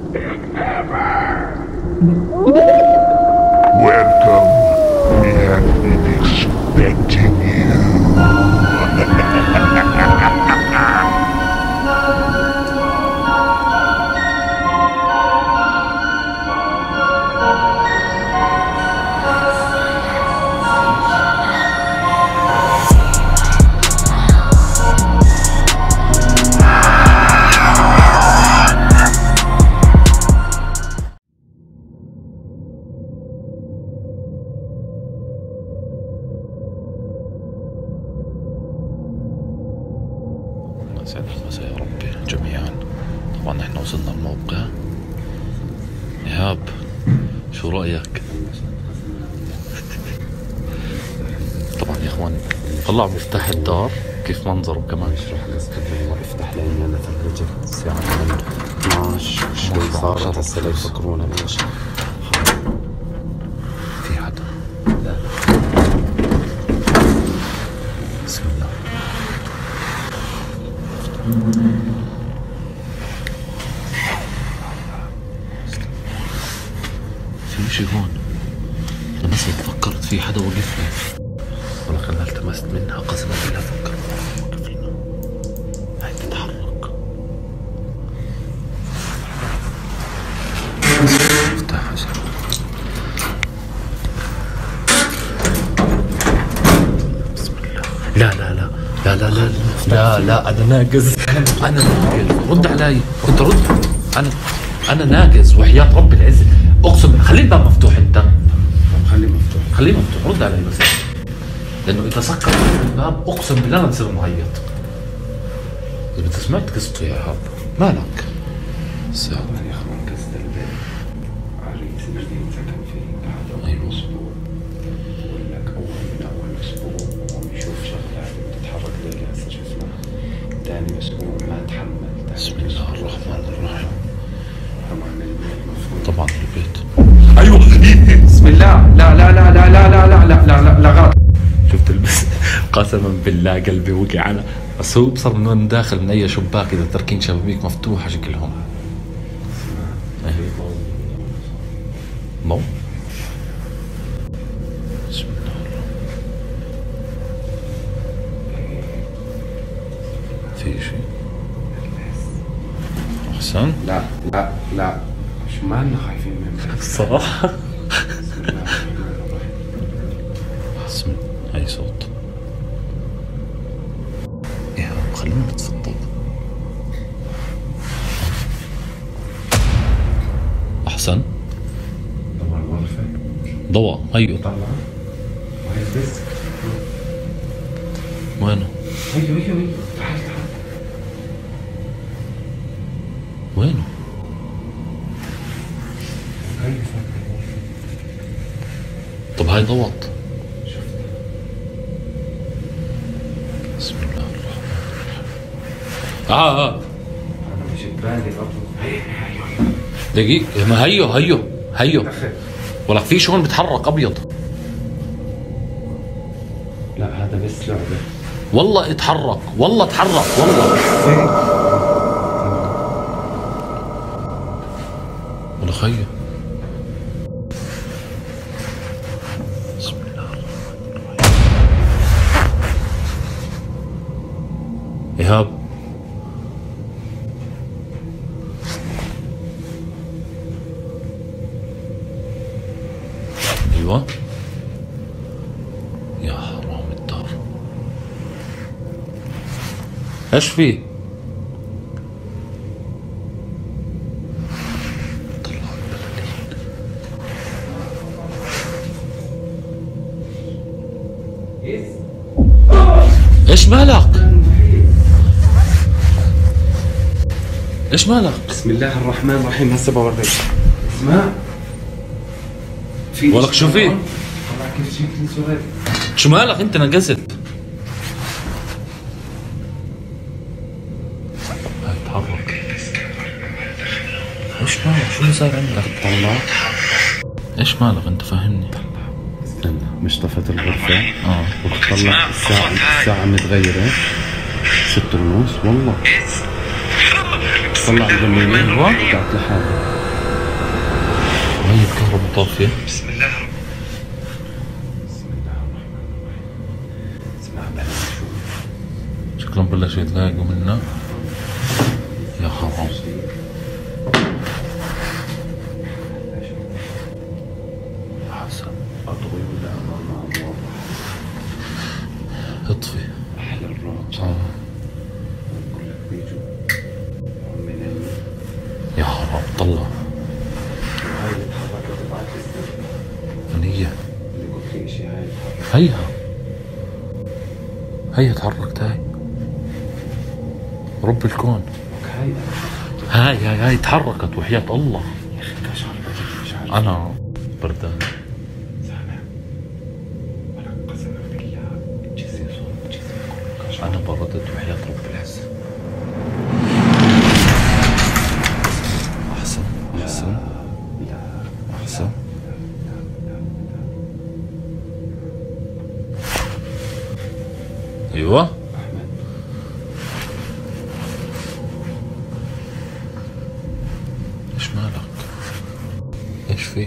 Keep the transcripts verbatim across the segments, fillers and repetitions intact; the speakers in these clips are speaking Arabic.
Welcome. We have been expecting you. سعد المساء يا ربي جميعا. طبعا احنا وصلنا الموقع. إيهاب شو رأيك؟ طبعا يا اخوان طلع مفتاح الدار كيف منظره كمان. اشرح قصة والله افتح لي انا تفرجت الساعة اثنعش شوي صارت هسه لا يفكرونا ايش في حدا. لا بسم الله. في شي هون. انا بس فكرت في حدا وقفنا والله خلنا التمست منها قسما بالله فكرت وقف لنا. هاي تتحرك. افتح حسن. بسم الله. لا لا لا لا لا لا لا لا انا ناقز. انا ناقز. رد علي انت رد. انا انا ناقز وحياة رب العزة اقسم. خلي الباب مفتوح انت. خليه مفتوح خليه مفتوح. رد علي بس لانه اذا سكر الباب اقسم بالله بصير معيط. اذا انت سمعت قصته يا ايهاب مالك؟ ساعة يا اخوان قصة البيت عريس جديد سكن فيه بعد اول اسبوع. بقول لك اول من اول اسبوع وعم يشوف شغلة بتتحرك لي هسه شو اسمها. ثاني اسبوع ما تحمل. بسم الله الرحمن الرحيم. طبعا البيت مفروض طبعا البيت. ايوه بسم الله. لا لا لا لا لا لا لا لا لا لا لا غلط. شفت البس قسما بالله قلبي وقع. انا بس هو بصر من وين داخل من اي شباك اذا تركين شبابيك مفتوحه شكلهم. مو بسم الله. في شيء احسن. لا لا لا شو مالنا خايفين منه الصراحه. بسم الله الرحمن الرحيم. بسم اي صوت. يا خلينا نتصدق. احسن. ضوء الغرفة. ضوء هيو. طلع وهي الديسك. وينه؟ هيو هيو هيو تعال تعال. وينه؟ هيو فوق الغرفة. طب هاي ضوت. شفت. بسم الله الرحمن الرحيم. اه اه انا مش ببالي برضه. هي هيو هيو. دقيقة ما هيو هيو هيو. دخل. ولك في شغل بيتحرك ابيض. لا هذا بس لعبة. والله اتحرك والله اتحرك والله. ولا خيو. بسم الله الرحمن الرحيم. ايهاب ايوه يا حرام الدار. ايش في؟ طلعوا البلالين. ايش مالك؟ ايش مالك؟ بسم الله الرحمن الرحيم. هسه بوريك. اسمع في ولك شو في؟ طلع كيف شكل سوري. شو مالك انت نقزت؟ هاي تحرك. ايش مالك؟ شو اللي صاير عندك؟ طلع. ايش مالك انت فهمني؟ استنى مش طفت الغرفة. اه وطلع الساعة الساعة متغيرة ست ونص والله. طلع الجميع ايوه قعدت لحالي. هي الكهرباء طافية. بسم الله الرحمن بسم الله الرحمن الرحيم. اسمع بلا نشوف. شكلهم بلشوا يتضايقوا منا. يا حرام. حسن أضوي ولا أمامها واضح؟ اطفي. أحلى الرابط. اه بقول لك بيجوا من ال يا حرام طلع. هاي اللي تحركت تبعت لي من هي؟ اللي قلت لي شيء. هاي تحركت. هيها هيها تحركت. هاي رب الكون. هاي هاي هاي هاي تحركت وحياة الله. يا أخي كاش عرفتك مش عارف. أنا بردان. زعلان ولا قسما بالله جسمي صوت جسمي كاش. أنا بردت وحياة رب العزة. أحسن أحسن أحسن. أيوة إيش مالك؟ إيش فيه؟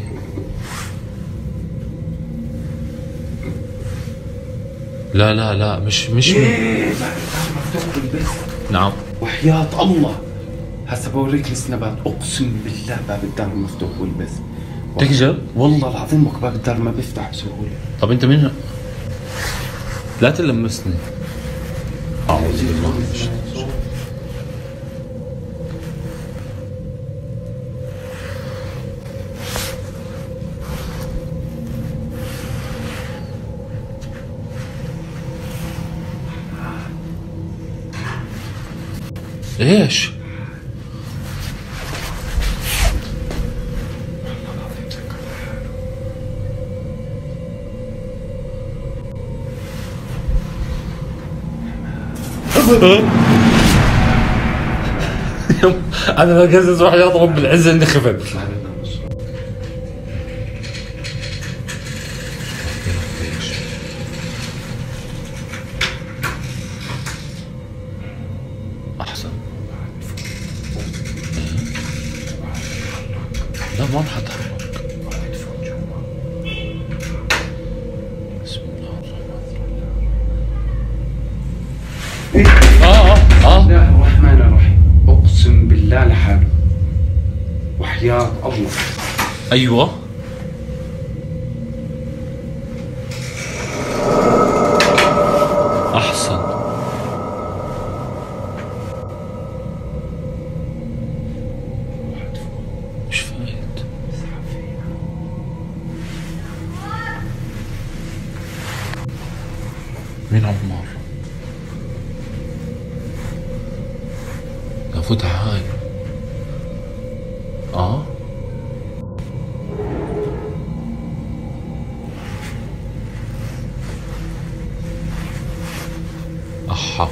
لا لا لا مش مش ايه بعد مفتوح بالبس. نعم. وحياة الله هسه بوريك السنابات. اقسم بالله باب الدار مفتوح والبس. تكذب؟ والله العظيم وك باب الدار ما بيفتح بسهولة. طب أنت مين؟ لا تلمسني. أعوذ بالله من الشيطان. ايش؟ انا بقزز وحياة رب العزة اني خفت. احسن. لا ما راح اتحرك. بسم الله الرحمن الرحيم. اه اه اه بسم الله الرحمن الرحيم. اقسم بالله لحاله وحياة الله. ايوه احسن. مش فايت. مين عمار؟ افوتها هاي. اه احا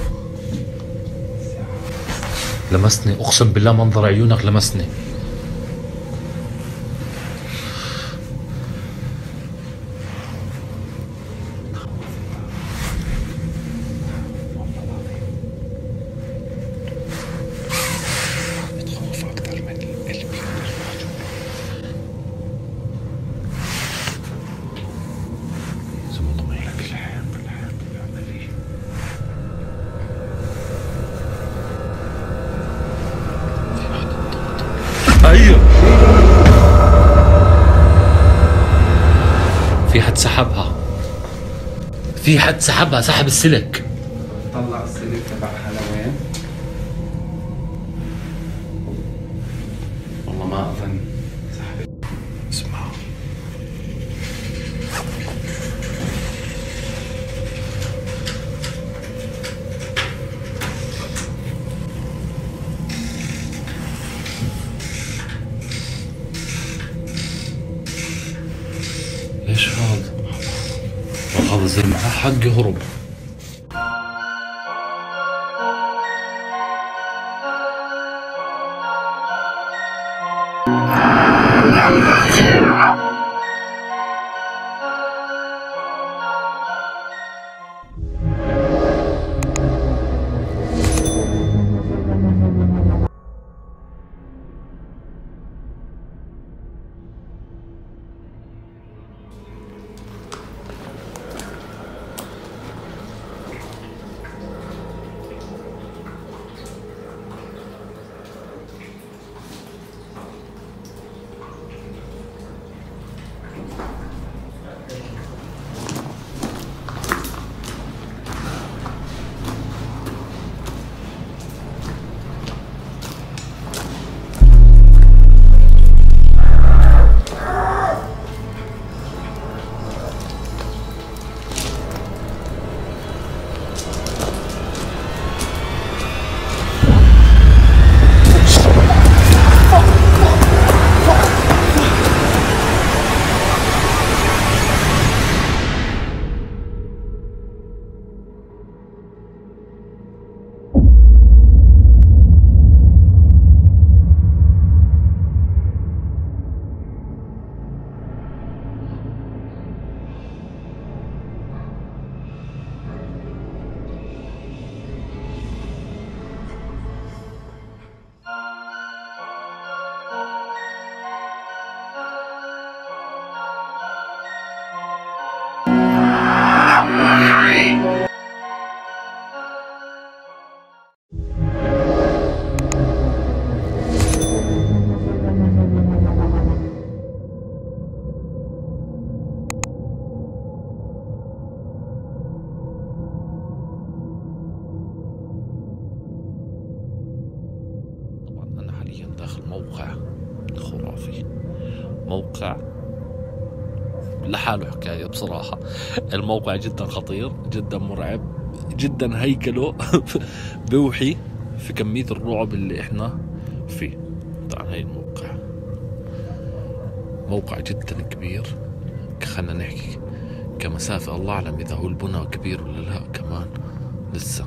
لمسني اقسم بالله منظر عيونك لمسني. بتخوف اكثر من اللي بيقدر يواجهه. زي ما الله لك الحياة الحياة العملية. ايوه في حد سحبها. في حد سحبها. سحب السلك. طلع السلك تبعها لوين؟ والله ما اظن. سحبت. اسمع ايش هذا؟ هذا زي معاه حق يهرب. موقع لحاله حكاية بصراحة. الموقع جدا خطير، جدا مرعب، جدا هيكله بوحي في كمية الرعب اللي احنا فيه. طبعا هاي الموقع موقع جدا كبير، خلنا نحكي كمسافة الله أعلم إذا هو البنى كبير ولا لا، كمان لسه.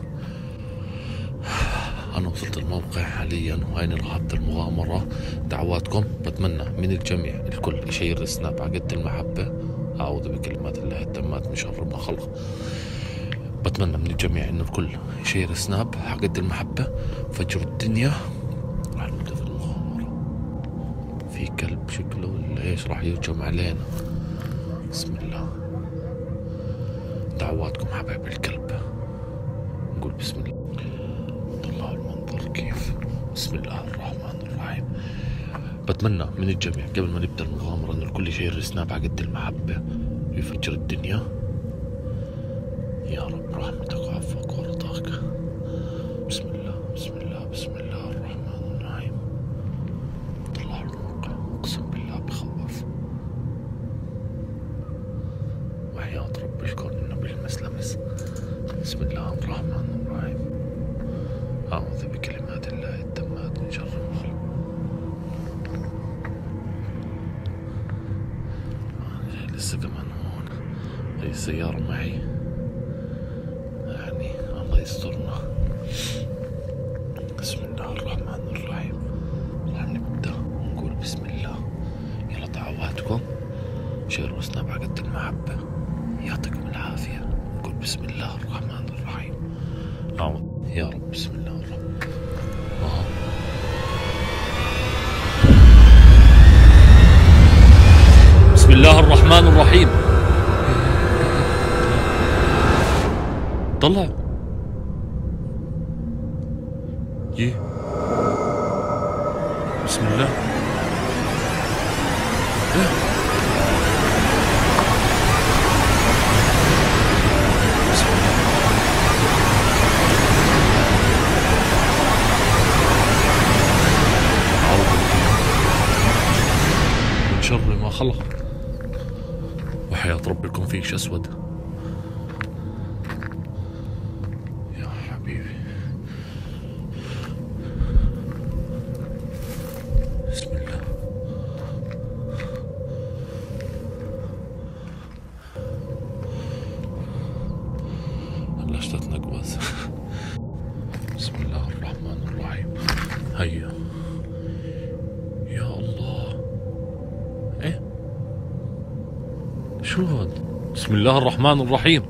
أنا وصلت الموقع حاليا وهاي نقاط المغامرة. دعواتكم بتمنى من الجميع الكل يشير سناب على قد المحبة. أعوذ بكلمات الله التامات من شر ما خلق. بتمنى من الجميع إنه الكل يشير سناب على قد المحبة. فجروا الدنيا، راح نبدأ في المغامرة. في كلب شكله ولا إيش راح يهجم علينا. بسم الله. دعواتكم حبايب الكلب. نقول بسم الله. طلعوا المنظر كيف. بسم الله الرحمن الرحيم. بتمنى من الجميع قبل ما نبدأ المغامرة إنه الكل يشير سناب على قد المحبة ويفجر الدنيا. يا رب رحمتك وعفوك ورضاك. بسم الله بسم الله بسم الله الرحمن الرحيم. طلعوا الموقع، أقسم بالله بخوف. وحياة رب الكون إنه بيلمس لمس. بسم الله الرحمن الرحيم. أعوذ بكلمات الله التامات من شر ما خلق. أنا لسه كمان هون، هاي السيارة معي، يعني الله يسترنا. بسم الله الرحمن الرحيم. راح نبدأ ونقول بسم الله. يلا دعواتكم، شيروا سناب على قد المحبة. يعطيكم العافية. نقول بسم الله الرحمن الرحيم. أعوذ يا رب. بسم الله الرحمن الرحيم. بسم الله الرحمن الرحيم. طلع يه. بسم الله. إيه؟ بسم الله. أعوذ بالله من شر ما خلق. وحياة ربكم فيش أسود. يا حبيبي. بسم الله. بلشت اتنقوز. بسم الله الرحمن الرحيم. هيا يا الله. ايه شو هاد؟ بسم الله الرحمن الرحيم.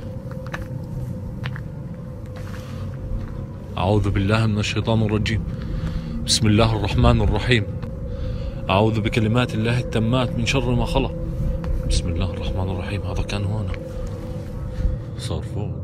أعوذ بالله من الشيطان الرجيم. بسم الله الرحمن الرحيم. أعوذ بكلمات الله التامات من شر ما خلق. بسم الله الرحمن الرحيم. هذا كان هنا، صار فوق.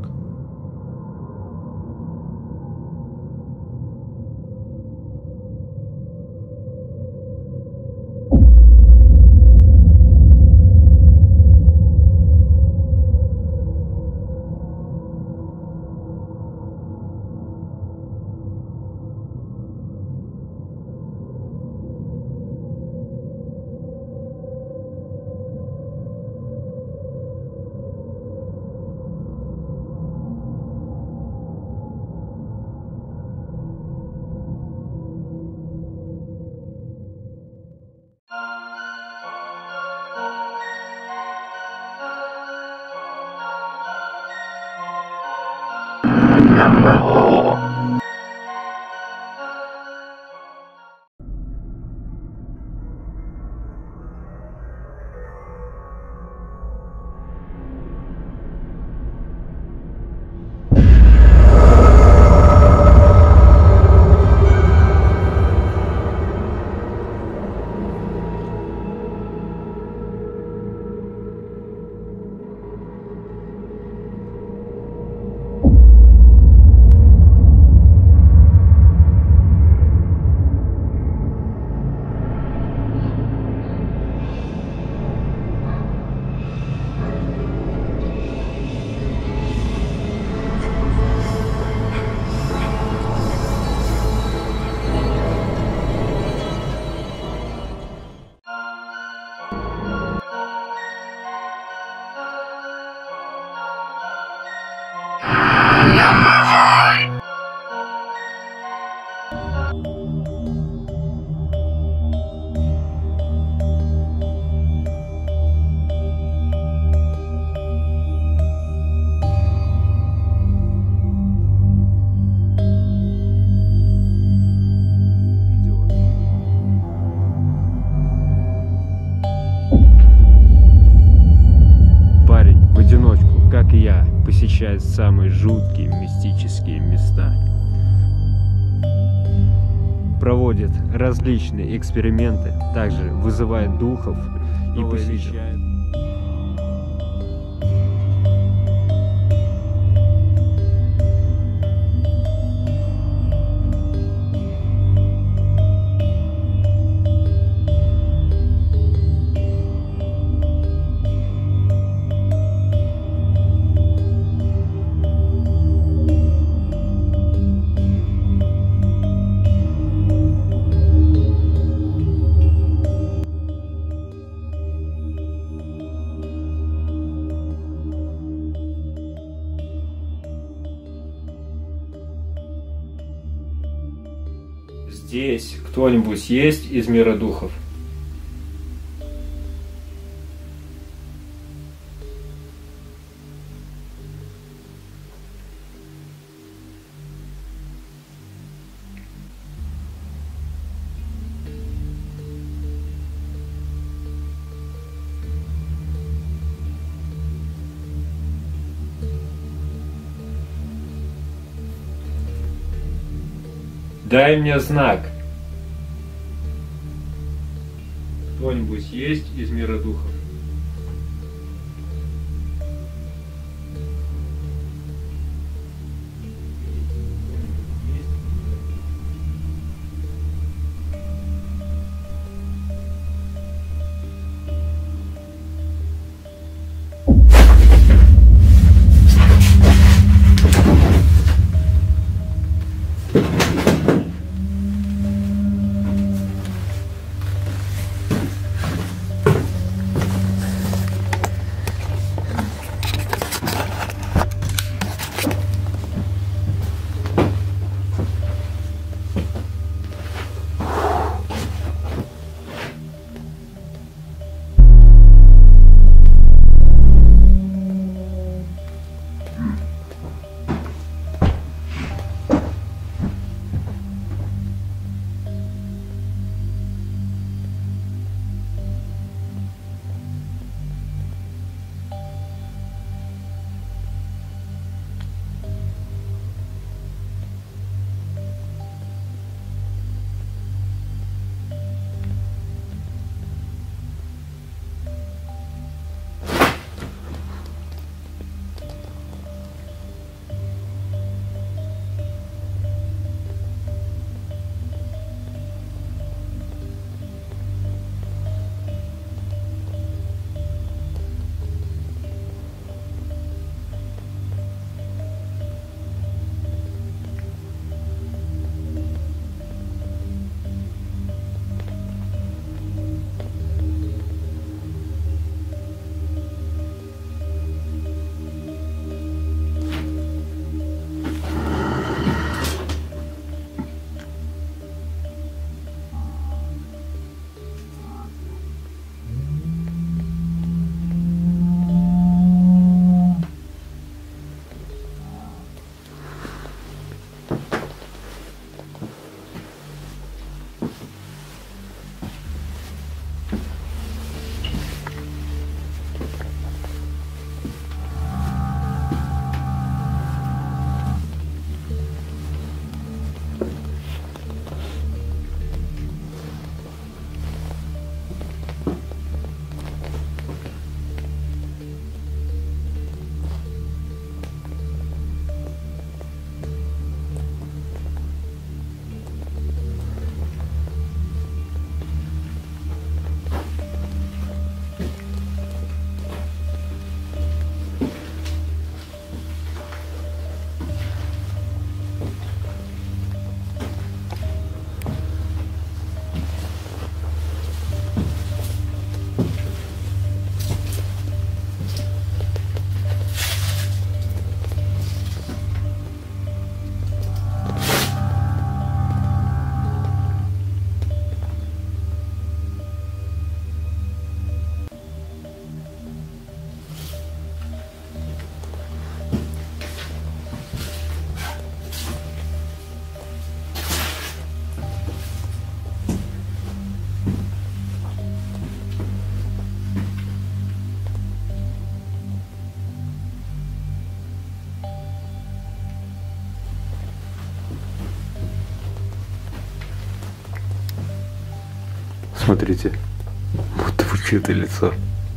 посещает самые жуткие мистические места. Проводит различные эксперименты, также вызывает духов и посещает. Здесь кто-нибудь есть из мира духов? Дай мне знак. Кто-нибудь есть из мира духов? Смотрите. Вот вычитое лицо.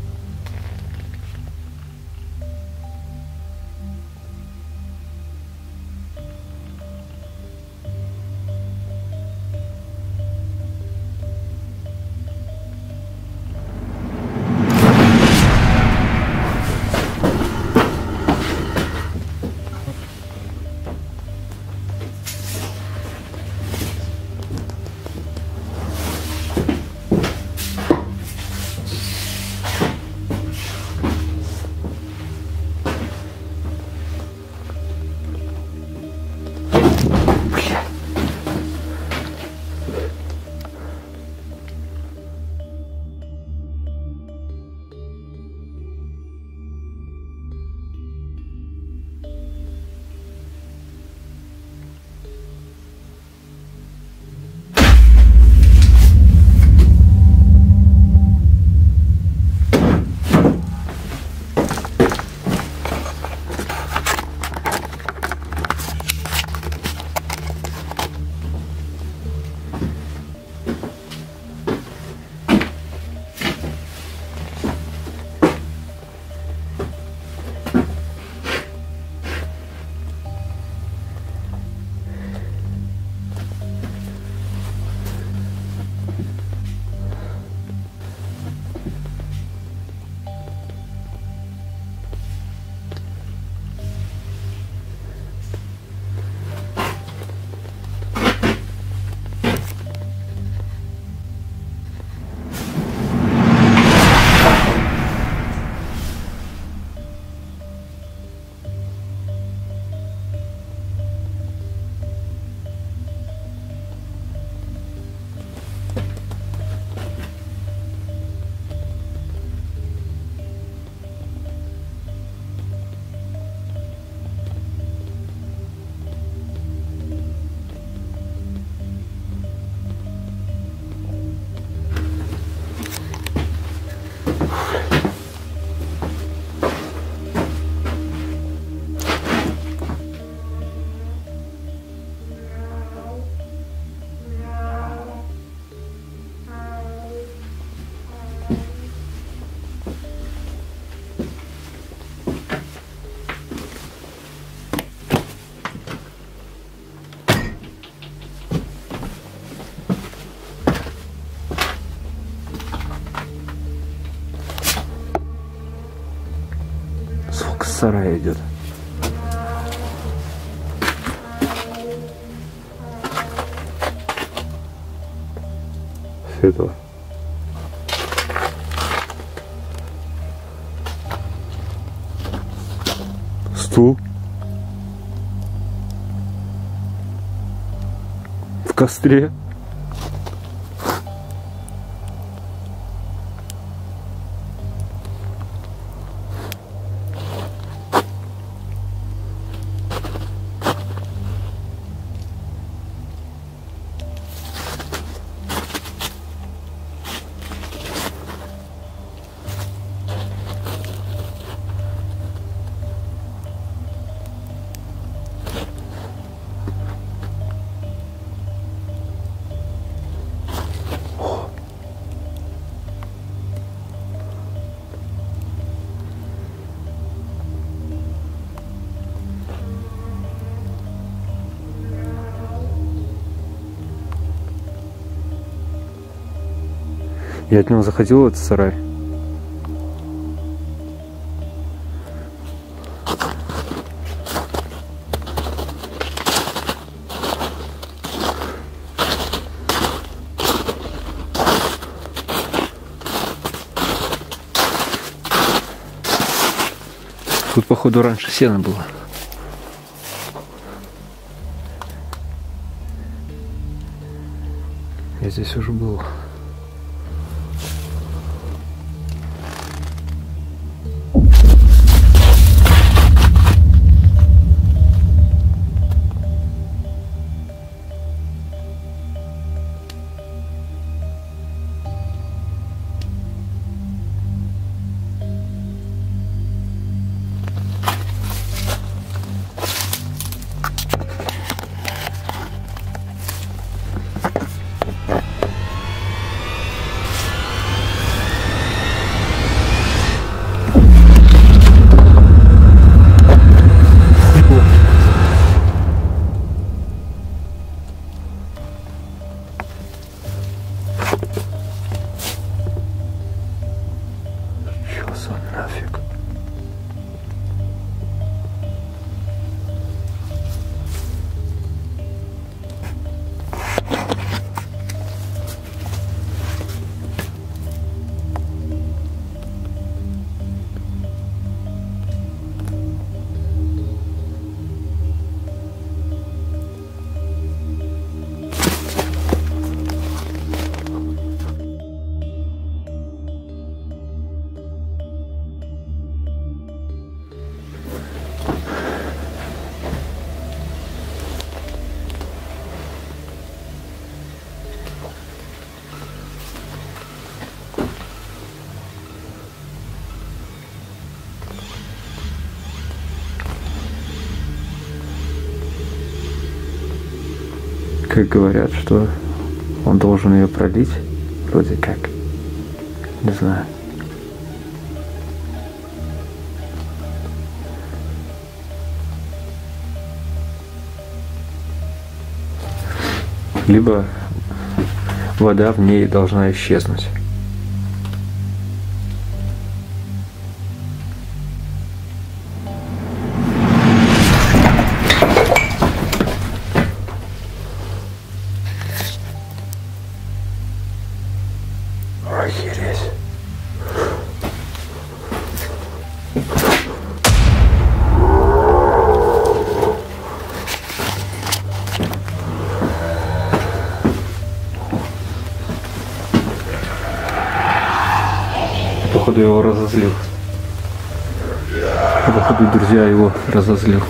Звук с сарая идет. Светло. Стул. В костре. Я от него заходил в этот сарай. Тут, походу, раньше сено было. Я здесь уже был. как говорят, что он должен ее пролить, вроде как, не знаю. Либо вода в ней должна исчезнуть. Охереть. Походу, его разозлил. Походу, друзья его разозлил.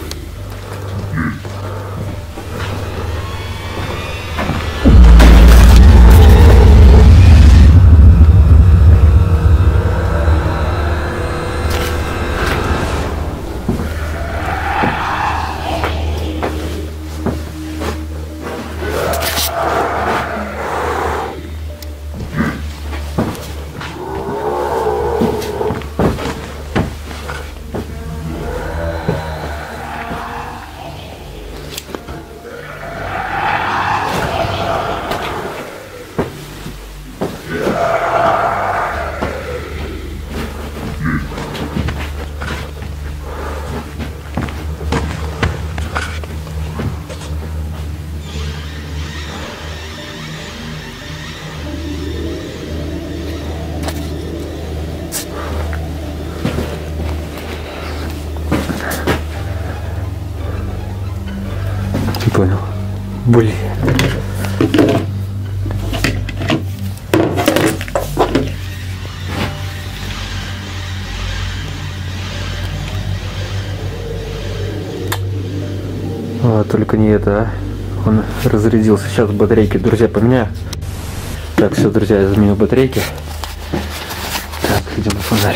Понял. Блин. А, только не это, а. Он разрядился. Сейчас батарейки, друзья, поменяю. Так, все, друзья, я заменил батарейки. Так, идем на фонарь.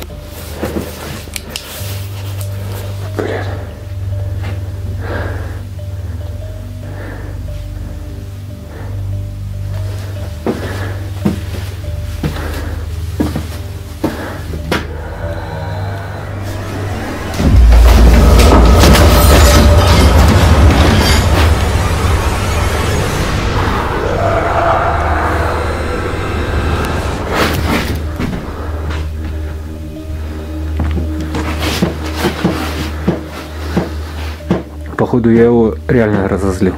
Блин. Походу, я его реально разозлил.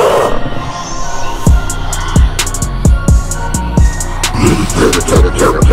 Terrify.